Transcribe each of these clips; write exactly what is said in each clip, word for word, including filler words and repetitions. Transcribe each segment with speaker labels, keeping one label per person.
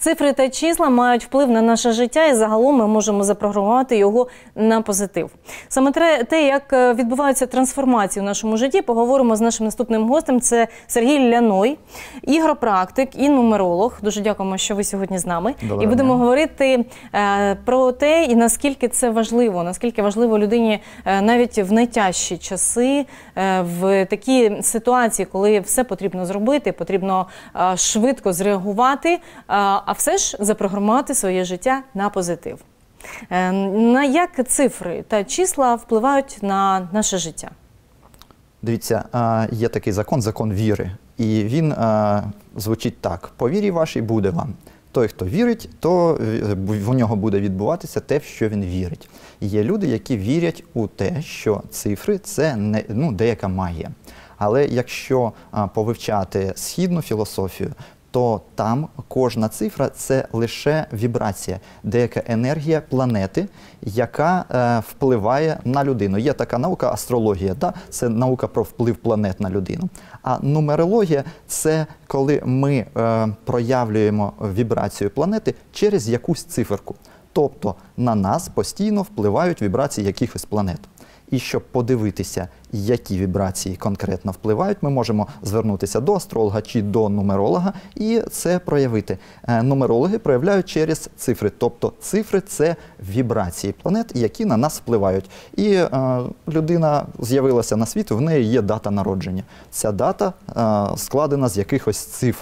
Speaker 1: Цифри та числа мають вплив на наше життя і загалом ми можемо запрограмувати його на позитив. Саме те, як відбуваються трансформації в нашому житті, поговоримо з нашим наступним гостем. Це Сергій Ляной, ігропрактик і нумеролог. Дуже дякуємо, що ви сьогодні з нами.
Speaker 2: Доброго
Speaker 1: і будемо
Speaker 2: дня.
Speaker 1: говорити е, про те, і наскільки це важливо, наскільки важливо людині е, навіть в найтяжчі часи, е, в такі ситуації, коли все потрібно зробити, потрібно е, швидко зреагувати, е, а все ж запрограмувати своє життя на позитив. Е, на як цифри та числа впливають на наше життя?
Speaker 2: Дивіться, є такий закон, закон віри. І він звучить так: по вірі вашій буде вам. Той, хто вірить, то в нього буде відбуватися те, в що він вірить. Є люди, які вірять у те, що цифри – це не, ну, деяка магія. Але якщо повивчати східну філософію, то там кожна цифра – це лише вібрація, деяка енергія планети, яка е, впливає на людину. Є така наука астрологія, да? Це наука про вплив планет на людину. А нумерологія – це коли ми е, проявлюємо вібрацію планети через якусь циферку. Тобто на нас постійно впливають вібрації якихось планет. І щоб подивитися, які вібрації конкретно впливають, ми можемо звернутися до астролога чи до нумеролога і це проявити. Нумерологи проявляють через цифри, тобто цифри – це вібрації планет, які на нас впливають. І е, людина з'явилася на світ, в неї є дата народження. Ця дата е, складена з якихось цифр.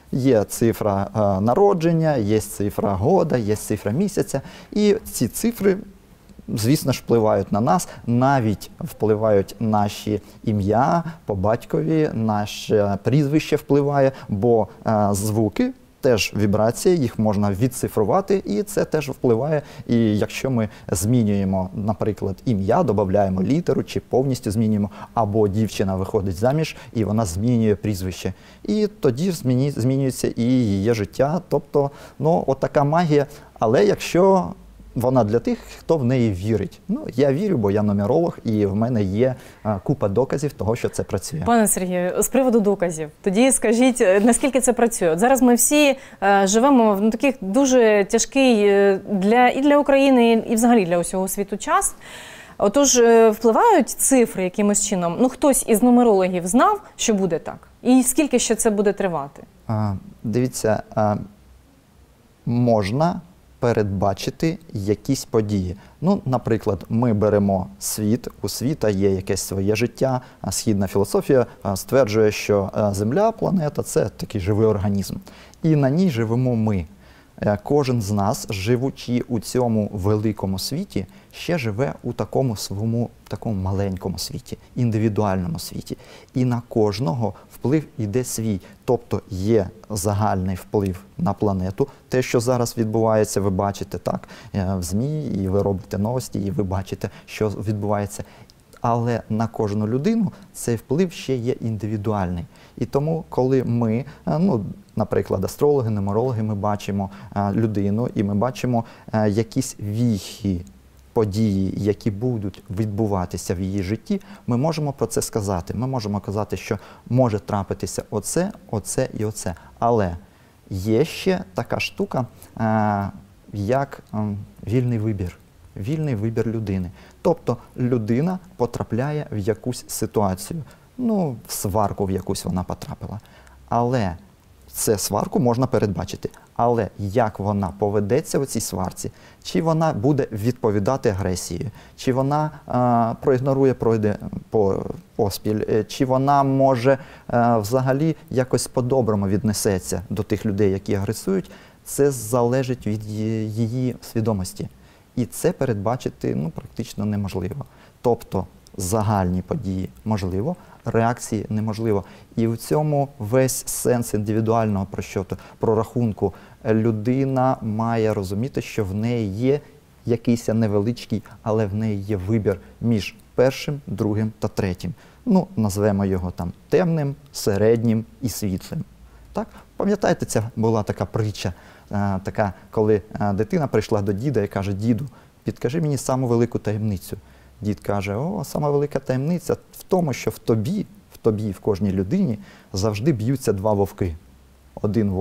Speaker 2: Є цифра е, народження, є цифра года, є цифра місяця, і ці цифри, звісно ж, впливають на нас, навіть впливають наші ім'я по батькові, наше прізвище впливає, бо е, звуки теж вібрації, їх можна відцифрувати, і це теж впливає. І якщо ми змінюємо, наприклад, ім'я, додаємо літеру чи повністю змінюємо, або дівчина виходить заміж і вона змінює прізвище, і тоді зміні, змінюється і її життя. Тобто, ну, от така магія. Але якщо вона для тих, хто в неї вірить. Ну, я вірю, бо я нумеролог, і в мене є а, купа доказів того, що це працює.
Speaker 1: Пане Сергію, з приводу доказів, тоді скажіть, наскільки це працює? От зараз ми всі е, живемо в ну, таких дуже тяжкий для, і для України, і взагалі для усього світу час. Отож, е, впливають цифри якимось чином? Ну, хтось із нумерологів знав, що буде так? І скільки ще це буде тривати?
Speaker 2: А, дивіться, а, можна передбачити якісь події. Ну, наприклад, ми беремо світ, у світа є якесь своє життя, а східна філософія стверджує, що Земля, планета – це такий живий організм. І на ній живемо ми. Кожен з нас, живучи у цьому великому світі, ще живе у такому своєму, такому маленькому світі, індивідуальному світі. І на кожного вплив іде свій. Тобто є загальний вплив на планету. Те, що зараз відбувається, ви бачите, так, в ЗМІ, і ви робите новості, і ви бачите, що відбувається. Але на кожну людину цей вплив ще є індивідуальний. І тому, коли ми, ну, наприклад, астрологи, нумерологи, ми бачимо людину і ми бачимо якісь віхи, події, які будуть відбуватися в її житті, ми можемо про це сказати. Ми можемо казати, що може трапитися оце, оце і оце. Але є ще така штука, як вільний вибір. Вільний вибір людини. Тобто людина потрапляє в якусь ситуацію, ну, в сварку в якусь вона потрапила. Але це сварку можна передбачити. Але як вона поведеться в цій сварці, чи вона буде відповідати агресією, чи вона а, проігнорує, пройде по, поспіль, чи вона може а, взагалі якось по-доброму віднесеться до тих людей, які агресують, це залежить від її свідомості. І це передбачити, ну, практично неможливо. Тобто загальні події можливо, реакції неможливо. І в цьому весь сенс індивідуального просчету, прорахунку. Людина має розуміти, що в неї є якийсь невеличкий, але в неї є вибір між першим, другим та третім. Ну, назвемо його там темним, середнім і світлим. Так? Пам'ятаєте, ця була така притча, а, така, коли а, дитина прийшла до діда і каже: «Діду, підкажи мені саму велику таємницю». Дід каже: «О, сама велика таємниця в тому, що в тобі, в тобі, в кожній людині завжди б'ються два вовки. Один вовк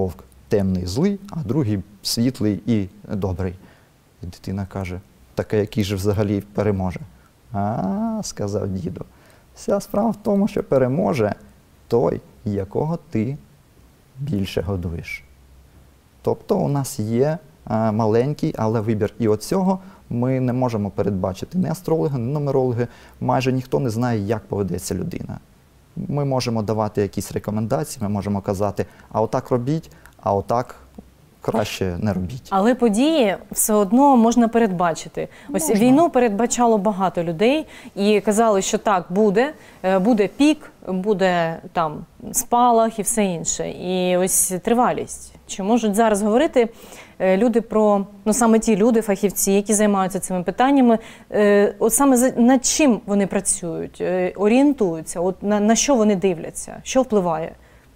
Speaker 2: темний злий, а другий світлий і добрий. І дитина каже, так а який же взагалі переможе? А, сказав діду, вся справа в тому, що переможе той, якого ти більше годуєш. Тобто у нас є а, маленький, але вибір. І оцього ми не можемо передбачити. Ні астрологи, ні нумерологи, майже ніхто не знає, як поведеться людина. Ми можемо давати якісь рекомендації, ми можемо казати, а отак робіть, а отак краще не робіть.
Speaker 1: Але події все одно можна передбачити. Ось
Speaker 2: Можна.
Speaker 1: Війну передбачало багато людей і казали, що так, буде, е, буде пік, буде там спалах і все інше. І ось тривалість. Чи можуть зараз говорити е, люди про, ну саме ті люди, фахівці, які займаються цими питаннями, е, от саме за, над чим вони працюють, е, орієнтуються, от на, на що вони дивляться, що впливає?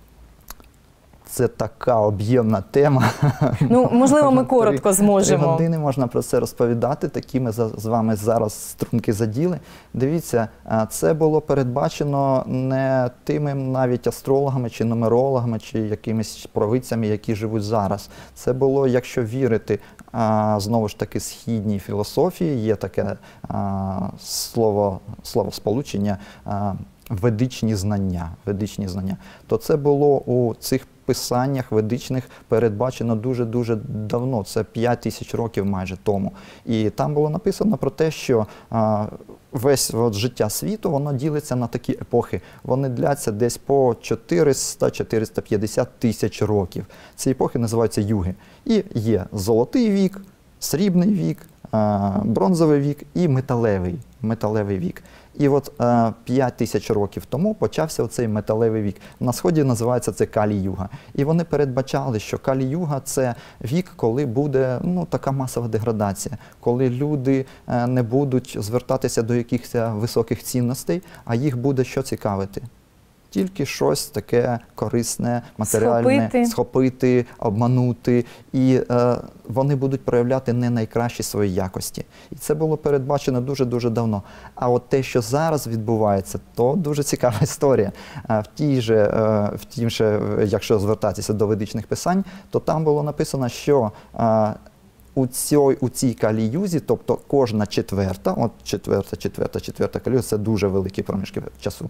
Speaker 2: Це така об'ємна тема.
Speaker 1: Ну, можливо, ми коротко
Speaker 2: Три
Speaker 1: зможемо.
Speaker 2: години можна про це розповідати, такі ми за- з вами зараз струнки заділи. Дивіться, а, це було передбачено не тими навіть астрологами, чи нумерологами, чи якимись провидцями, які живуть зараз. Це було, якщо вірити, а, знову ж таки, східній філософії, є таке а, слово, словосполучення а, ведичні знання, ведичні знання, то це було у цих писаннях ведичних передбачено дуже-дуже давно, це п'ять тисяч років майже тому. І там було написано про те, що а, весь от, життя світу, воно ділиться на такі епохи. Вони дляться десь по чотириста - чотириста п'ятдесят тисяч років. Ці епохи називаються юги. І є золотий вік, срібний вік, а, бронзовий вік і металевий, металевий вік. І от е, п'ять тисяч років тому почався оцей металевий вік. На Сході називається це Калі-юга. І вони передбачали, що Калі-юга – це вік, коли буде ну, така масова деградація, коли люди е, не будуть звертатися до якихось високих цінностей, а їх буде що цікавити? Тільки щось таке корисне, матеріальне,
Speaker 1: Схопити,
Speaker 2: схопити обманути. І е, вони будуть проявляти не найкращі свої якості. І це було передбачено дуже-дуже давно. А от те, що зараз відбувається, то дуже цікава історія. Е, в тій же, е, в тім же, якщо звертатися до ведичних писань, то там було написано, що е, у цій, у цій Калі-юзі, тобто кожна четверта, от четверта, четверта, четверта Калі-юза, це дуже великі проміжки часу,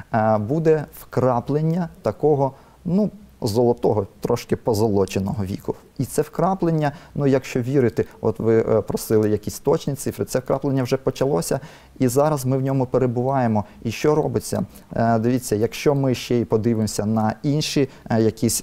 Speaker 2: буде вкраплення такого, ну, золотого, трошки позолоченого віку. І це вкраплення, ну, якщо вірити, от ви просили якісь точні цифри, це вкраплення вже почалося, і зараз ми в ньому перебуваємо. І що робиться? Дивіться, якщо ми ще й подивимося на інші якісь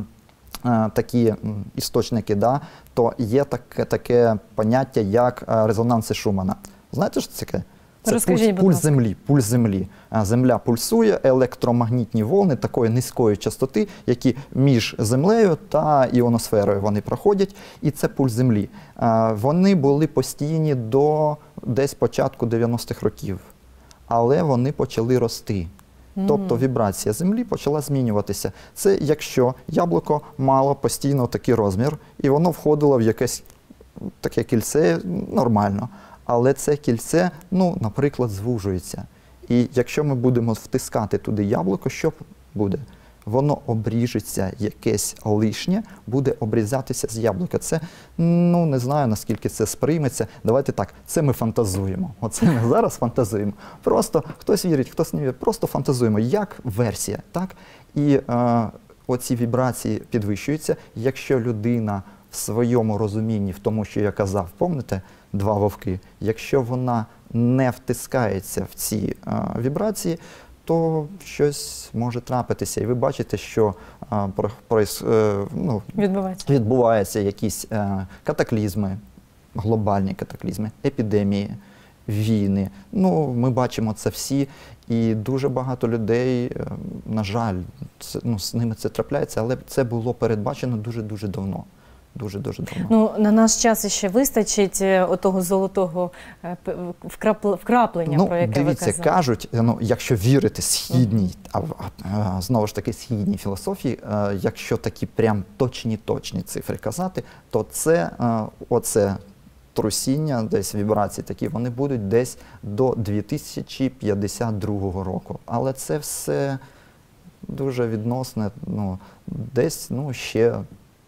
Speaker 2: такі істочники, да, то є таке, таке поняття, як резонанси Шумана. Знаєте, що це таке? Це
Speaker 1: Розкажіть,
Speaker 2: пульс,
Speaker 1: будь
Speaker 2: пульс
Speaker 1: ласка.
Speaker 2: Землі, пульс Землі. Земля пульсує, електромагнітні волни такої низької частоти, які між Землею та іоносферою вони проходять, і це пульс Землі. Вони були постійні до десь початку дев'яностих років, але вони почали рости. Тобто вібрація Землі почала змінюватися. Це якщо яблуко мало постійно такий розмір, і воно входило в якесь таке кільце нормально. Але це кільце, ну, наприклад, звужується. І якщо ми будемо втискати туди яблуко, що буде? Воно обріжеться, якесь лишнє буде обрізатися з яблука. Це, ну, не знаю, наскільки це сприйметься. Давайте так, це ми фантазуємо. Оце ми зараз фантазуємо. Просто хтось вірить, хтось не вірить. Просто фантазуємо, як версія, так? І е, оці вібрації підвищуються. Якщо людина в своєму розумінні, в тому, що я казав, пам'ятаєте, два вовки, якщо вона не втискається в ці е, вібрації, то щось може трапитися. І ви бачите, що а, про, про, е, ну,
Speaker 1: відбувається.
Speaker 2: відбуваються якісь е, катаклізми, глобальні катаклізми, епідемії, війни. Ну, ми бачимо це всі, і дуже багато людей, е, на жаль, це, ну, з ними це трапляється, але це було передбачено дуже-дуже давно. Дуже-дуже давно.
Speaker 1: Ну, на наш час ще вистачить е, отого золотого е, п- вкрапл- вкраплення,
Speaker 2: Ну,
Speaker 1: про яке
Speaker 2: дивіться,
Speaker 1: ви казали.
Speaker 2: кажуть, ну, якщо вірити східній, а, а, знову ж таки східній філософії, а, якщо такі прям точні-точні цифри казати, то це, а, оце трусіння, десь вібрації такі, вони будуть десь до дві тисячі п'ятдесят другого року. Але це все дуже відносне, ну, десь, ну, ще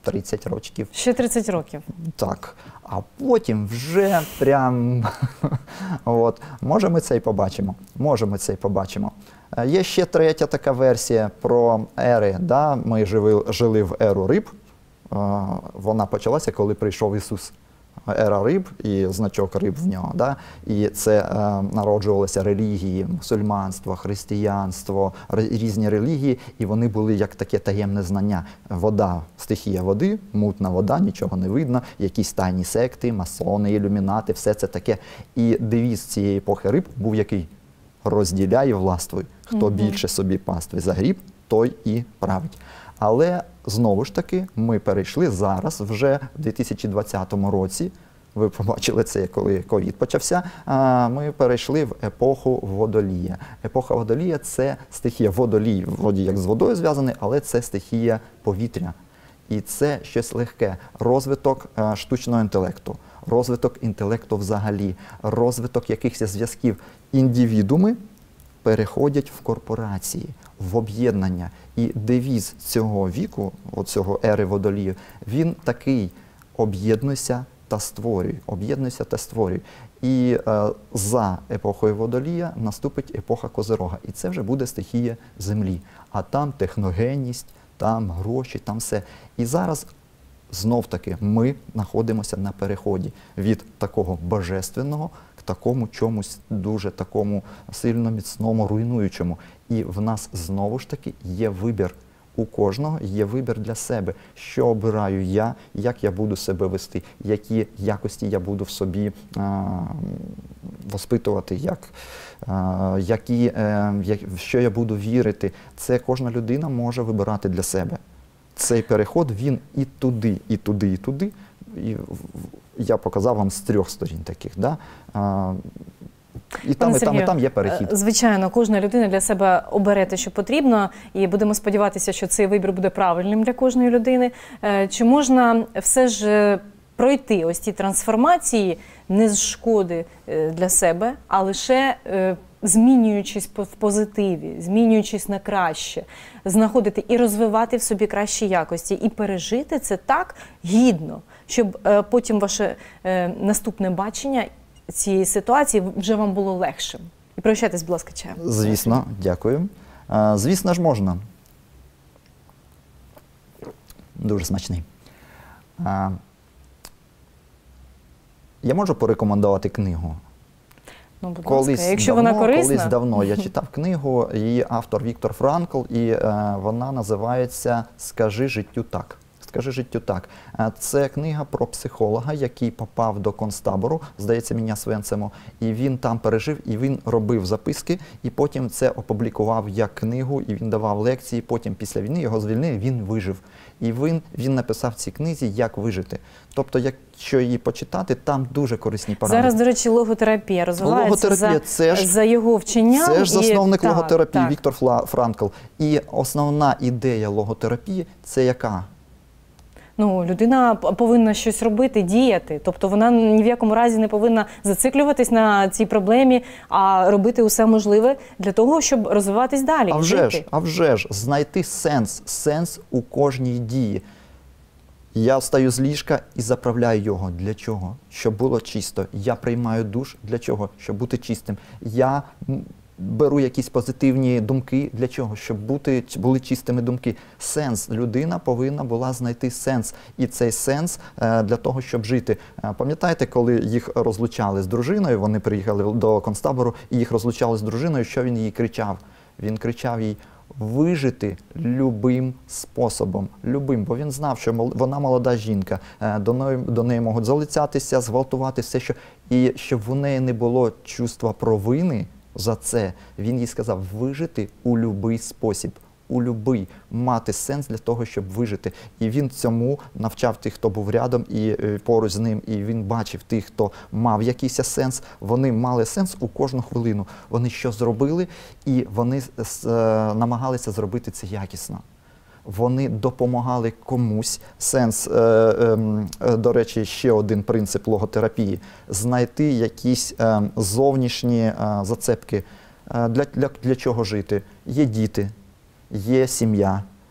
Speaker 2: тридцять років.
Speaker 1: Ще тридцять років.
Speaker 2: Так. А потім вже прям, от, може ми це і побачимо, може ми це і побачимо. Е, Є ще третя така версія про ери, да? Ми жили, жили в еру риб, е, вона почалася, коли прийшов Ісус. Ера риб і значок риб в нього. Да? І це е, народжувалися релігії, мусульманство, християнство, різні релігії, і вони були як таке таємне знання. Вода, стихія води, мутна вода, нічого не видно, якісь тайні секти, масони, ілюмінати, все це таке. І девіз цієї епохи риб був який? Розділяй і властвуй. Хто mm-hmm. більше собі пастви загріб, той і править. Але, знову ж таки, ми перейшли зараз, вже в дві тисячі двадцятому році, ви побачили це, коли ковід почався, ми перейшли в епоху водолія. Епоха водолія – це стихія водолій, вроді як з водою зв'язаний, але це стихія повітря. І це щось легке. Розвиток штучного інтелекту, розвиток інтелекту взагалі, розвиток якихось зв'язків. Індивідууми переходять в корпорації, в об'єднання. І девіз цього віку, оцього ери водолію, він такий: об'єднуйся та створюй, об'єднуйся та створюй. І е, за епохою водолія наступить епоха Козирога. І це вже буде стихія землі. А там техногенність, там гроші, там все. І зараз знов-таки ми знаходимося на переході від такого божественного к такому чомусь дуже такому сильно міцному, руйнуючому. І в нас знову ж таки є вибір. У кожного є вибір для себе, що обираю я, як я буду себе вести, які якості я буду в собі а, воспитувати, як, а, які, а, як, в що я буду вірити. Це кожна людина може вибирати для себе. Цей переход, він і туди, і туди, і туди. І я показав вам з трьох сторін таких. Да? А, І там, і там, і там є перехід.
Speaker 1: Звичайно, кожна людина для себе обере те, що потрібно, і будемо сподіватися, що цей вибір буде правильним для кожної людини. Чи можна все ж пройти ось ці трансформації не з шкоди для себе, а лише змінюючись в позитиві, змінюючись на краще, знаходити і розвивати в собі кращі якості, і пережити це так гідно, щоб потім ваше наступне бачення цієї ситуації вже вам було легшим. І прощайтесь, будь ласка, чаєм.
Speaker 2: Звісно, дякую. Звісно ж, можна. Дуже смачний. Я можу порекомендувати книгу?
Speaker 1: Ну, будь
Speaker 2: колись
Speaker 1: ласка, якщо
Speaker 2: давно,
Speaker 1: вона корисна.
Speaker 2: Колись давно я читав книгу, її автор Віктор Франкл, і е, вона називається «Скажи життю так». «Скажи життю так». Це книга про психолога, який попав до концтабору, здається, мене Свенцему, і він там пережив, і він робив записки, і потім це опублікував як книгу, і він давав лекції, потім після війни його звільнили, він вижив. І він, він написав в цій книзі, як вижити. Тобто, якщо її почитати, там дуже корисні поради.
Speaker 1: Зараз, до речі, логотерапія розвивається
Speaker 2: логотерапія,
Speaker 1: за,
Speaker 2: це ж,
Speaker 1: за його вченням.
Speaker 2: Це ж засновник
Speaker 1: і,
Speaker 2: логотерапії,
Speaker 1: так,
Speaker 2: Віктор Франкл. І основна ідея логотерапії – це яка?
Speaker 1: Ну, людина повинна щось робити, діяти. Тобто вона ні в якому разі не повинна зациклюватись на цій проблемі, а робити усе можливе для того, щоб розвиватись далі.
Speaker 2: А вже ж, а вже ж, знайти сенс, сенс у кожній дії. Я встаю з ліжка і заправляю його. Для чого? Щоб було чисто. Я приймаю душ. Для чого? Щоб бути чистим. Я беру якісь позитивні думки. Для чого? Щоб бути, були чистими думки. Сенс. Людина повинна була знайти сенс. І цей сенс е, для того, щоб жити. Е, пам'ятаєте, коли їх розлучали з дружиною, вони приїхали до концтабору, і їх розлучали з дружиною, що він їй кричав? Він кричав їй: вижити любим способом, любим, бо він знав, що вона молода жінка, до неї, до неї можуть залицятися, зґвалтувати, все, що... І щоб в неї не було чувства провини за це, він їй сказав: вижити у любий спосіб, у любий, мати сенс для того, щоб вижити. І він цьому навчав тих, хто був рядом і поруч з ним, і він бачив тих, хто мав якийсь сенс. Вони мали сенс у кожну хвилину. Вони що зробили, і вони намагалися зробити це якісно. Вони допомагали комусь. Сенс, е, е, до речі, ще один принцип логотерапії – знайти якісь е, зовнішні е, зацепки. Е, для, для, для чого жити? Є діти. Є сім'я,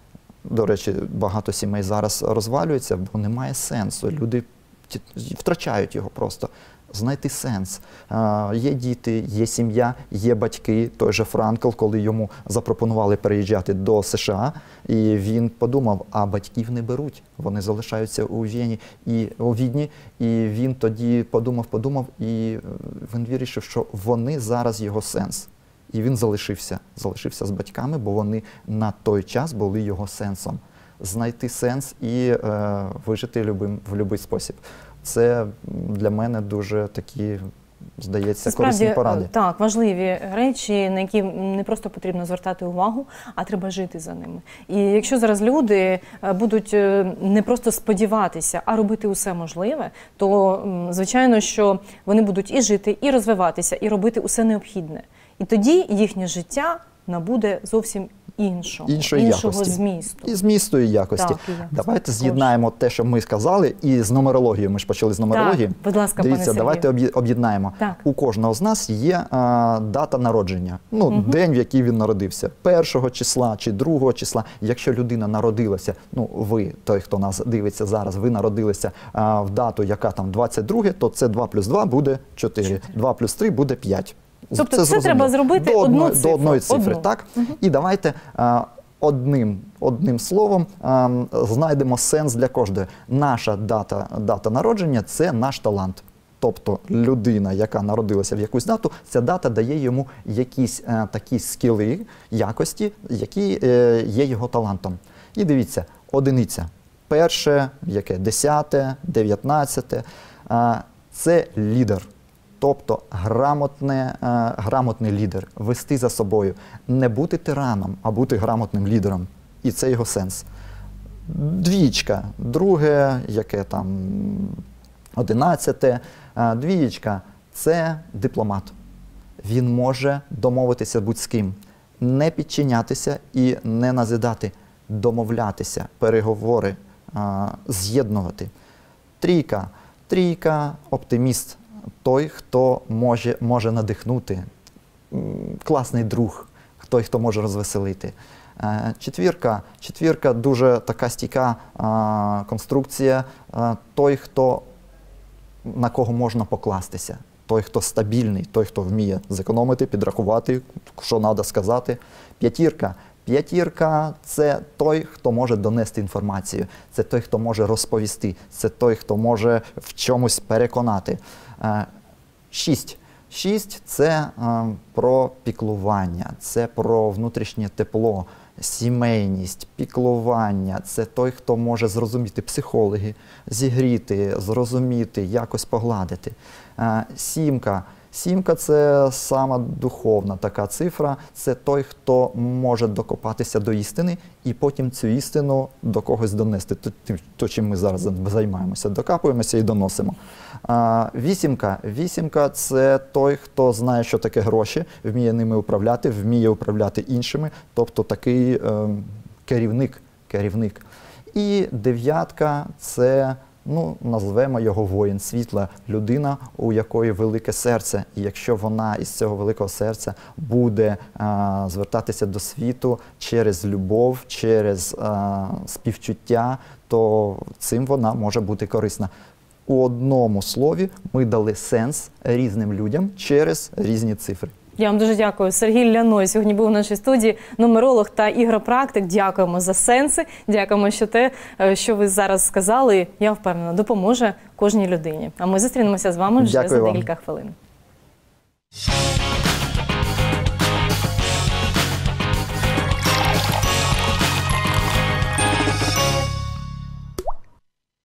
Speaker 2: до речі, багато сімей зараз розвалюється, бо немає сенсу. Люди втрачають його просто. Знайти сенс. Є діти, є сім'я, є батьки. Той же Франкл, коли йому запропонували переїжджати до США, і він подумав, а батьків не беруть, вони залишаються у Вені і у Відні. І він тоді подумав, подумав, і він вирішив, що вони зараз його сенс. І він залишився, залишився з батьками, бо вони на той час були його сенсом. Знайти сенс і е, вижити любим, в будь-який спосіб. Це для мене дуже такі, здається,
Speaker 1: Це
Speaker 2: корисні
Speaker 1: справді,
Speaker 2: поради.
Speaker 1: Так, важливі речі, на які не просто потрібно звертати увагу, а треба жити за ними. І якщо зараз люди будуть не просто сподіватися, а робити усе можливе, то, звичайно, що вони будуть і жити, і розвиватися, і робити усе необхідне. І тоді їхнє життя набуде зовсім іншого,
Speaker 2: Іншої
Speaker 1: іншого
Speaker 2: якості.
Speaker 1: змісту.
Speaker 2: І змісту, і якості.
Speaker 1: Так, і якості.
Speaker 2: Давайте з'єднаємо те, що ми сказали, і з нумерологією. Ми ж почали з нумерології.
Speaker 1: Так, будь ласка,
Speaker 2: Дивіться,
Speaker 1: пане
Speaker 2: давайте об'є- об'єднаємо.
Speaker 1: Так.
Speaker 2: У кожного з нас є а, дата народження. Ну, угу. День, в який він народився. Першого числа чи другого числа. Якщо людина народилася, ну, ви, той, хто нас дивиться зараз, ви народилися а, в дату, яка там двадцять друге, то це два плюс два буде чотири. два плюс три буде п'ять.
Speaker 1: Тобто це треба зробити
Speaker 2: до
Speaker 1: одну
Speaker 2: одної,
Speaker 1: цифру.
Speaker 2: До одної цифри,
Speaker 1: Одну.
Speaker 2: так?
Speaker 1: Угу.
Speaker 2: І давайте а, одним, одним словом а, знайдемо сенс для кожної. Наша дата, дата народження – це наш талант. Тобто людина, яка народилася в якусь дату, ця дата дає йому якісь а, такі скіли, якості, які е, є його талантом. І дивіться, одиниця. Перше, яке? Десяте, дев'ятнадцяте. А, це лідер. Тобто грамотне, е, грамотний лідер, вести за собою, не бути тираном, а бути грамотним лідером. І це його сенс. Двічка, друге, яке там одинадцяте, е, двієчка – це дипломат. Він може домовитися будь з ким, не підчинятися і не назидати, домовлятися, переговори, е, з'єднувати. Трійка, трійка – оптиміст. Той, хто може, може надихнути, класний друг, той, хто може розвеселити. Четвірка, четвірка дуже така стійка а, конструкція, а, той, хто, на кого можна покластися, той, хто стабільний, той, хто вміє зекономити, підрахувати, що треба сказати. П'ятірка. П'ятірка – це той, хто може донести інформацію, це той, хто може розповісти, це той, хто може в чомусь переконати. Шість. Шість – це про піклування, це про внутрішнє тепло, сімейність, піклування. Це той, хто може зрозуміти, психологи, зігріти, зрозуміти, якось погладити. Сімка. Сімка – це сама духовна така цифра, це той, хто може докопатися до істини і потім цю істину до когось донести. То, то чим ми зараз займаємося, докапуємося і доносимо. А, вісімка. Вісімка – це той, хто знає, що таке гроші, вміє ними управляти, вміє управляти іншими, тобто такий е, керівник, керівник. І дев'ятка – це... Ну, назвемо його воїн світла, людина, у якої велике серце. І якщо вона із цього великого серця буде а, звертатися до світу через любов, через а, співчуття, то цим вона може бути корисна. У одному слові ми дали сенс різним людям через різні цифри.
Speaker 1: Я вам дуже дякую. Сергій Ляной сьогодні був у нашій студії, нумеролог та ігропрактик. Дякуємо за сенси, дякуємо, що те, що ви зараз сказали, я впевнена, допоможе кожній людині. А ми зустрінемося з вами вже
Speaker 2: Дякую
Speaker 1: за
Speaker 2: вам.
Speaker 1: декілька хвилин.